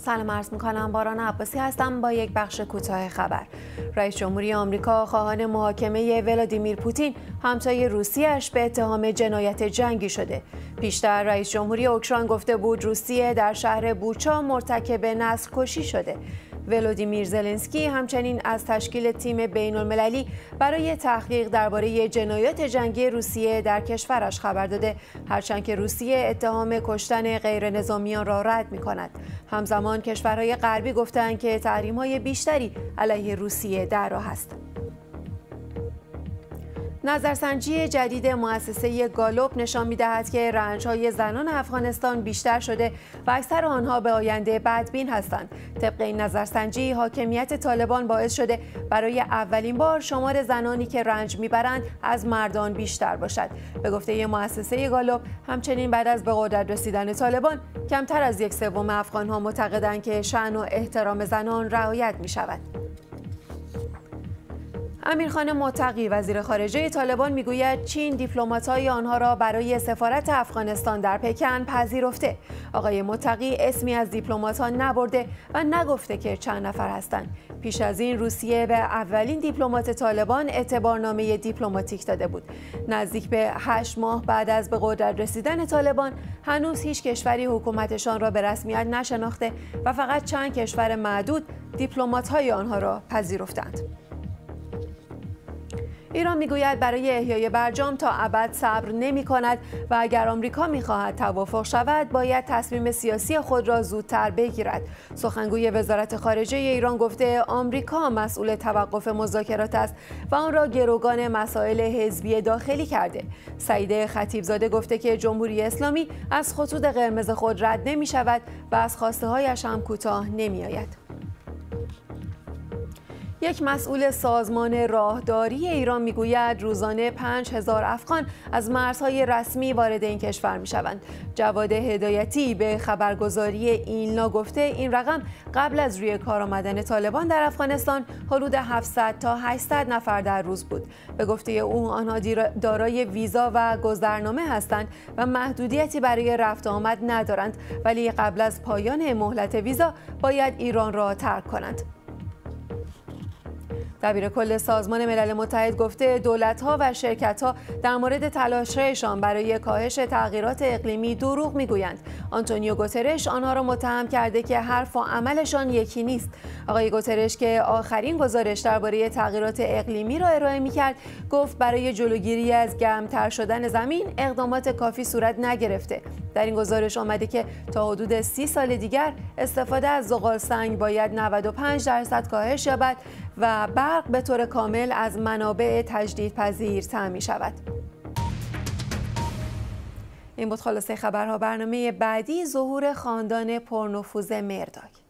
سلام عرض می‌کنم، باران عباسی هستم با یک بخش کوتاه خبر. رئیس جمهوری آمریکا خواهان محاکمه ولادیمیر پوتین همتای روسیه‌اش به اتهام جنایت جنگی شده. پیشتر رئیس جمهوری اوکراین گفته بود روسیه در شهر بوچا مرتکب نسل‌کشی شده. ولادیمیر زلنسکی همچنین از تشکیل تیم بین‌المللی برای تحقیق درباره جنایات جنگی روسیه در کشورش خبر داده، هرچند که روسیه اتهام کشتن غیرنظامیان را رد می‌کند. همزمان کشورهای غربی گفتند که تحریم‌های بیشتری علیه روسیه در راه است. نظرسنجی جدید مؤسسه گالوپ نشان می‌دهد که رنج‌های زنان افغانستان بیشتر شده و اکثر آنها به آینده بدبین هستند. طبق این نظرسنجی، حاکمیت طالبان باعث شده برای اولین بار شمار زنانی که رنج می‌برند از مردان بیشتر باشد. به گفته مؤسسه گالوپ، همچنین بعد از به قدرت رسیدن طالبان، کمتر از 1/3 افغان‌ها معتقدند که شأن و احترام زنان رعایت می‌شود. امیرخان متقی وزیر خارجه طالبان میگوید چین دیپلمات‌های آنها را برای سفارت افغانستان در پکن پذیرفته. آقای متقی اسمی از دیپلمات‌ها نبرده و نگفته که چند نفر هستند. پیش از این روسیه به اولین دیپلمات طالبان اعتبارنامه دیپلماتیک داده بود. نزدیک به 8 ماه بعد از به قدرت رسیدن طالبان، هنوز هیچ کشوری حکومتشان را به رسمیت نشناخته و فقط چند کشور معدود دیپلمات‌های آنها را پذیرفتند. ایران میگوید برای احیای برجام تا ابد صبر نمی کند و اگر آمریکا میخواهد توافق شود باید تصمیم سیاسی خود را زودتر بگیرد. سخنگوی وزارت خارجه ایران گفته آمریکا مسئول توقف مذاکرات است و آن را گروگان مسائل حزبی داخلی کرده. سعید خطیبزاده گفته که جمهوری اسلامی از خطوط قرمز خود رد نمی شود و از خواسته هایش هم کوتاه نمی آید. یک مسئول سازمان راهداری ایران میگوید روزانه 5000 افغان از مرزهای رسمی وارد این کشور میشوند. جواد هدایتی به خبرگزاری ایلنا گفته این رقم قبل از روی کار آمدن طالبان در افغانستان حدود 700 تا 800 نفر در روز بود. به گفته او آنها دارای ویزا و گذرنامه هستند و محدودیتی برای رفت آمد ندارند، ولی قبل از پایان مهلت ویزا باید ایران را ترک کنند. دبیر کل سازمان ملل متحد گفته دولت‌ها و شرکت‌ها در مورد تلاش‌هایشان برای کاهش تغییرات اقلیمی دروغ می‌گویند. آنتونیو گوترش آنها را متهم کرده که حرف و عملشان یکی نیست. آقای گوترش که آخرین گزارش درباره تغییرات اقلیمی را ارائه می‌کرد، گفت برای جلوگیری از گرم‌تر شدن زمین اقدامات کافی صورت نگرفته. در این گزارش آمده که تا حدود 30 سال دیگر استفاده از زغال‌سنگ باید 95% کاهش یابد و برق به طور کامل از منابع تجدیدپذیر تامین شود. این بود خلاصه خبرها. برنامه بعدی ظهور خاندان پرنفوذ مرداک.